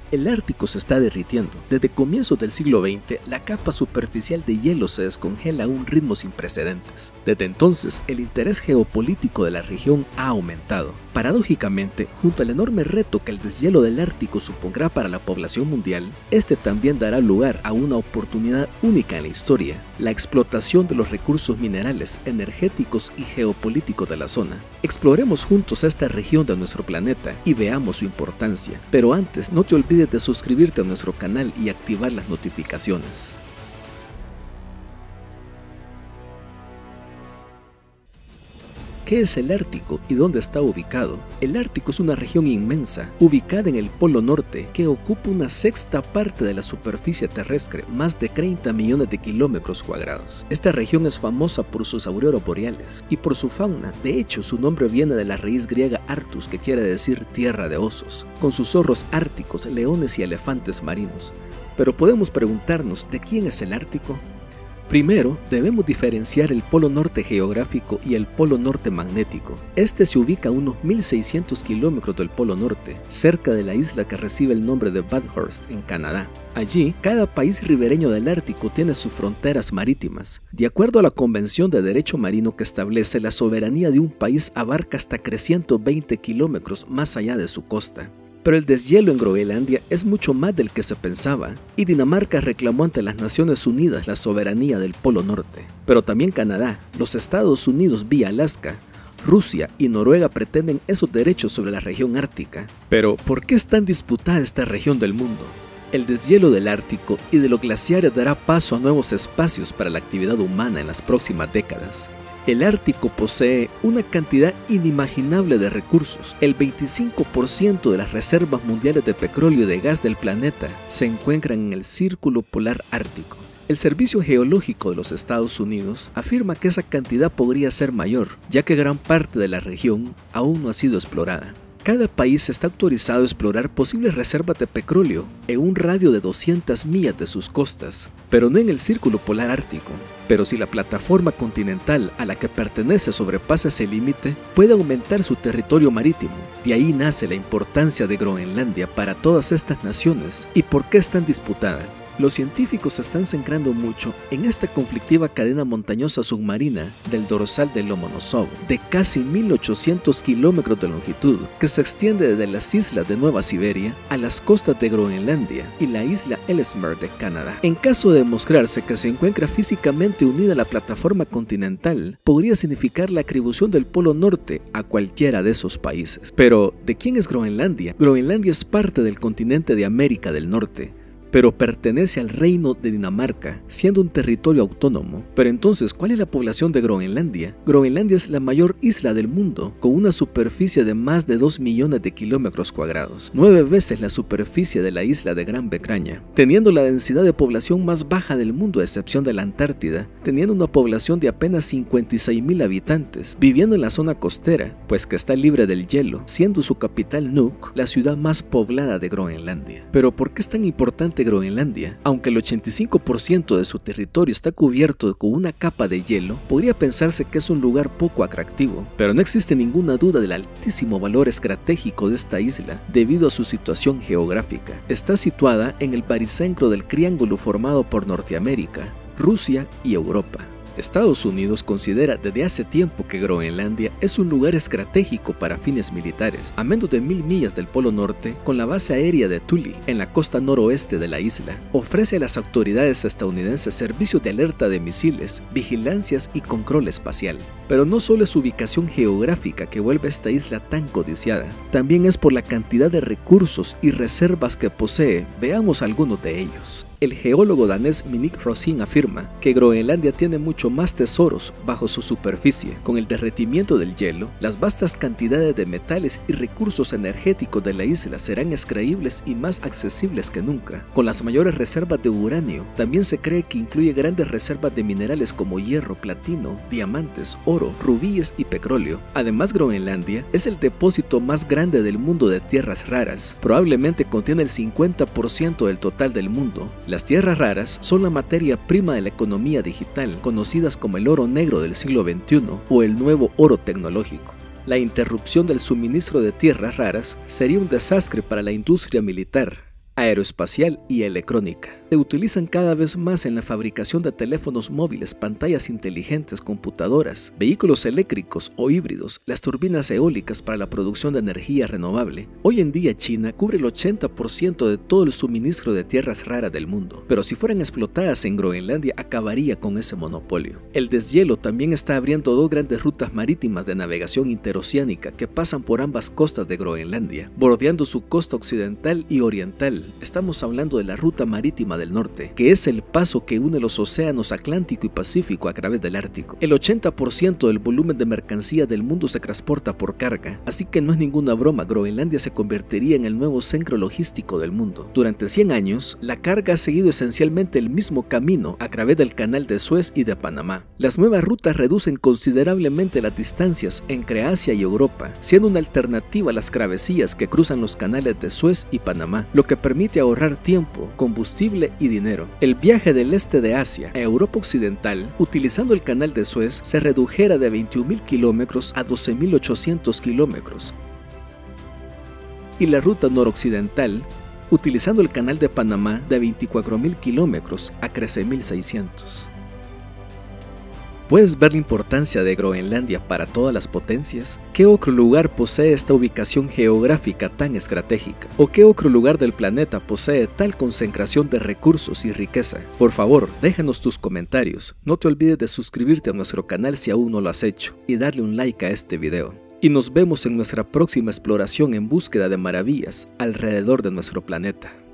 El Ártico se está derritiendo. Desde comienzos del siglo XX, la capa superficial de hielo se descongela a un ritmo sin precedentes. Desde entonces, el interés geopolítico de la región ha aumentado. Paradójicamente, junto al enorme reto que el deshielo del Ártico supondrá para la población mundial, este también dará lugar a una oportunidad única en la historia: la explotación de los recursos minerales, energéticos y geopolíticos de la zona. Exploremos juntos esta región de nuestro planeta y veamos su importancia. Pero antes, no te olvides de suscribirte a nuestro canal y activar las notificaciones. ¿Qué es el Ártico y dónde está ubicado? El Ártico es una región inmensa, ubicada en el Polo Norte, que ocupa una sexta parte de la superficie terrestre, más de 30 millones de kilómetros cuadrados. Esta región es famosa por sus auroras boreales y por su fauna. De hecho, su nombre viene de la raíz griega Artus, que quiere decir tierra de osos, con sus zorros árticos, leones y elefantes marinos. Pero podemos preguntarnos, ¿de quién es el Ártico? Primero, debemos diferenciar el polo norte geográfico y el polo norte magnético. Este se ubica a unos 1600 kilómetros del polo norte, cerca de la isla que recibe el nombre de Bathurst, en Canadá. Allí, cada país ribereño del Ártico tiene sus fronteras marítimas. De acuerdo a la Convención de Derecho Marino que establece, la soberanía de un país abarca hasta 320 kilómetros más allá de su costa. Pero el deshielo en Groenlandia es mucho más del que se pensaba, y Dinamarca reclamó ante las Naciones Unidas la soberanía del Polo Norte. Pero también Canadá, los Estados Unidos vía Alaska, Rusia y Noruega pretenden esos derechos sobre la región ártica. Pero, ¿por qué es tan disputada esta región del mundo? El deshielo del Ártico y de los glaciares dará paso a nuevos espacios para la actividad humana en las próximas décadas. El Ártico posee una cantidad inimaginable de recursos. El 25% de las reservas mundiales de petróleo y de gas del planeta se encuentran en el Círculo Polar Ártico. El Servicio Geológico de los Estados Unidos afirma que esa cantidad podría ser mayor, ya que gran parte de la región aún no ha sido explorada. Cada país está autorizado a explorar posibles reservas de petróleo en un radio de 200 millas de sus costas, pero no en el Círculo Polar Ártico. Pero si la plataforma continental a la que pertenece sobrepasa ese límite, puede aumentar su territorio marítimo. De ahí nace la importancia de Groenlandia para todas estas naciones y por qué es tan disputada. Los científicos se están centrando mucho en esta conflictiva cadena montañosa submarina del dorsal de Lomonosov, de casi 1800 kilómetros de longitud, que se extiende desde las islas de Nueva Siberia a las costas de Groenlandia y la isla Ellesmere de Canadá. En caso de demostrarse que se encuentra físicamente unida a la plataforma continental, podría significar la atribución del Polo Norte a cualquiera de esos países. Pero, ¿de quién es Groenlandia? Groenlandia es parte del continente de América del Norte, pero pertenece al Reino de Dinamarca, siendo un territorio autónomo. Pero entonces, ¿cuál es la población de Groenlandia? Groenlandia es la mayor isla del mundo, con una superficie de más de 2 millones de kilómetros cuadrados, 9 veces la superficie de la isla de Gran Bretaña, teniendo la densidad de población más baja del mundo a excepción de la Antártida, teniendo una población de apenas 56,000 habitantes, viviendo en la zona costera, pues que está libre del hielo, siendo su capital Nuuk la ciudad más poblada de Groenlandia. Pero ¿por qué es tan importante Groenlandia? Aunque el 85% de su territorio está cubierto con una capa de hielo, podría pensarse que es un lugar poco atractivo, pero no existe ninguna duda del altísimo valor estratégico de esta isla debido a su situación geográfica. Está situada en el baricentro del triángulo formado por Norteamérica, Rusia y Europa. Estados Unidos considera desde hace tiempo que Groenlandia es un lugar estratégico para fines militares, a menos de 1000 millas del Polo Norte, con la base aérea de Thule, en la costa noroeste de la isla. Ofrece a las autoridades estadounidenses servicios de alerta de misiles, vigilancias y control espacial. Pero no solo es su ubicación geográfica que vuelve a esta isla tan codiciada, también es por la cantidad de recursos y reservas que posee. Veamos algunos de ellos. El geólogo danés Minik Rosing afirma que Groenlandia tiene mucho más tesoros bajo su superficie. Con el derretimiento del hielo, las vastas cantidades de metales y recursos energéticos de la isla serán extraíbles y más accesibles que nunca. Con las mayores reservas de uranio, también se cree que incluye grandes reservas de minerales como hierro, platino, diamantes, oro, rubíes y petróleo. Además, Groenlandia es el depósito más grande del mundo de tierras raras. Probablemente contiene el 50% del total del mundo. Las tierras raras son la materia prima de la economía digital, conocidas como el oro negro del siglo XXI o el nuevo oro tecnológico. La interrupción del suministro de tierras raras sería un desastre para la industria militar. aeroespacial y electrónica. Se utilizan cada vez más en la fabricación de teléfonos móviles, pantallas inteligentes, computadoras, vehículos eléctricos o híbridos, las turbinas eólicas para la producción de energía renovable. Hoy en día China cubre el 80% de todo el suministro de tierras raras del mundo, pero si fueran explotadas en Groenlandia acabaría con ese monopolio. El deshielo también está abriendo dos grandes rutas marítimas de navegación interoceánica que pasan por ambas costas de Groenlandia, bordeando su costa occidental y oriental. Estamos hablando de la ruta marítima del norte, que es el paso que une los océanos Atlántico y Pacífico a través del Ártico. El 80% del volumen de mercancía del mundo se transporta por carga, así que no es ninguna broma, Groenlandia se convertiría en el nuevo centro logístico del mundo. Durante 100 años, la carga ha seguido esencialmente el mismo camino a través del Canal de Suez y de Panamá. Las nuevas rutas reducen considerablemente las distancias entre Asia y Europa, siendo una alternativa a las travesías que cruzan los canales de Suez y Panamá, lo que permite ahorrar tiempo, combustible y dinero. El viaje del este de Asia a Europa Occidental, utilizando el Canal de Suez, se redujera de 21.000 kilómetros a 12.800 kilómetros. Y la ruta noroccidental, utilizando el Canal de Panamá, de 24.000 kilómetros a 13.600. ¿Puedes ver la importancia de Groenlandia para todas las potencias? ¿Qué otro lugar posee esta ubicación geográfica tan estratégica? ¿O qué otro lugar del planeta posee tal concentración de recursos y riqueza? Por favor, déjanos tus comentarios. No te olvides de suscribirte a nuestro canal si aún no lo has hecho y darle un like a este video. Y nos vemos en nuestra próxima exploración en búsqueda de maravillas alrededor de nuestro planeta.